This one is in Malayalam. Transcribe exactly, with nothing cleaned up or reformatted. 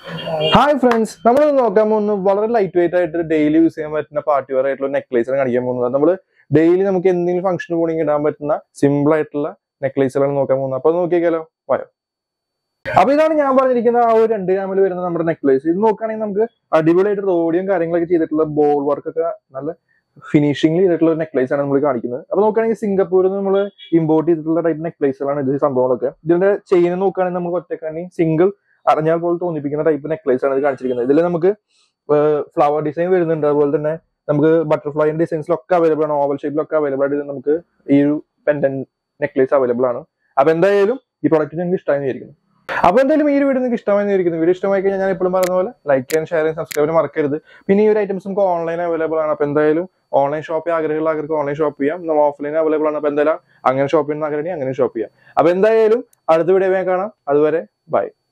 ഹായ് ഫ്രണ്ട്സ്, നമ്മൾ നോക്കാൻ പോകുന്നത് വളരെ ലൈറ്റ് വെയിറ്റ് ആയിട്ട് ഡെയിലി യൂസ് ചെയ്യാൻ പറ്റുന്ന പാർട്ടി വെയർ ആയിട്ടുള്ള നെക്ലേസാണ് കാണിക്കാൻ പോകുന്നത്. നമ്മൾ ഡെയിലി നമുക്ക് എന്തെങ്കിലും ഫംഗ്ഷന് പോകണമെങ്കിൽ ഇടാൻ പറ്റുന്ന സിമ്പിൾ ആയിട്ടുള്ള നെക്ലേസുകളാണ് നോക്കാൻ പോകുന്നത്. അപ്പൊ നോക്കിയാലോ, വായോ. അപ്പൊ ഇതാണ് ഞാൻ പറഞ്ഞിരിക്കുന്ന ആ ഒരു രണ്ട് ഗ്രാമിൽ വരുന്ന നമ്മുടെ നെക്ലേസ്. ഇത് നോക്കുകയാണെങ്കിൽ നമുക്ക് അടിപൊളിയായിട്ട് റോഡിയും കാര്യങ്ങളൊക്കെ ചെയ്തിട്ടുള്ള ബോൾ വർക്ക് ഒക്കെ നല്ല ഫിനിഷിംഗിൽ ചെയ്തിട്ടുള്ള ഒരു നെക്ലേസ് ആണ് നമ്മൾ കാണിക്കുന്നത്. അപ്പൊ നോക്കുകയാണെങ്കിൽ സിംഗപ്പൂരിൽ നിന്ന് നമ്മൾ ഇമ്പോർട്ട് ചെയ്തിട്ടുള്ള ടൈപ്പ് നെക്ലേസുകളാണ് ഇത് സംഭവങ്ങളൊക്കെ. ഇതിന്റെ ചെയിൻ നോക്കുകയാണെങ്കിൽ നമുക്ക് ഒറ്റക്കാണെങ്കിൽ സിംഗിൾ അറിഞ്ഞാൽ പോലെ തോന്നിപ്പിക്കുന്ന ടൈപ്പ് നെക്ലേസ് ആണ് ഇത് കാണിച്ചിരിക്കുന്നത്. ഇതിൽ നമുക്ക് ഫ്ലവർ ഡിസൈൻ വരുന്നുണ്ട്, അതുപോലെ തന്നെ നമുക്ക് ബട്ടർഫ്ലൈ ഡിസൈൻസിലൊക്കെ അവൈലബിൾ ആണ്, ഓവൽ ഷേപ്പിലൊക്കെ അവൈലബിൾ ആയിട്ട് നമുക്ക് ഈ ഒരു പെൻഡൻ നെക്ലേസ് അവൈലബിൾ ആണ്. അപ്പൊ എന്തായാലും ഈ പ്രോഡക്റ്റ് നിങ്ങൾക്ക് ഇഷ്ടമായി ഇരിക്കുന്നു. അപ്പൊ എന്തായാലും ഈ ഒരു വീഡിയോ നിങ്ങൾക്ക് ഇഷ്ടമായി ഇരിക്കുന്നു. വീഡിയോ ഇഷ്ടമായി കഴിഞ്ഞാൽ ഞാൻ എപ്പോഴും പറഞ്ഞ പോലെ ലൈക്ക് ചെയ്യാൻ, ഷെയർ ചെയ്യാൻ, സബ്സ്ക്രൈബ് ചെയ്യാൻ മറക്കരുത്. പിന്നെ ഈ ഒരു ഐറ്റംസ് നമുക്ക് ഓൺലൈൻ അവൈലബിൾ ആണ്. അപ്പൊ എന്തായാലും ഓൺലൈൻ ഷോപ്പ് ചെയ്യാൻ ആഗ്രഹമുള്ളവർക്ക് ഓൺലൈൻ ഷോപ്പ് ചെയ്യാം, നമ്മൾ ഓഫ്ലൈൻ അവൈലബിൾ ആണ്. അപ്പൊ എന്തായാലും അങ്ങനെ ഷോപ്പ് ചെയ്യുന്ന ആഗ്രഹം അങ്ങനെ ഷോപ്പ് ചെയ്യാം. അപ്പൊ എന്തായാലും അടുത്ത വീഡിയോ കാണാം. അതുവരെ ബൈ.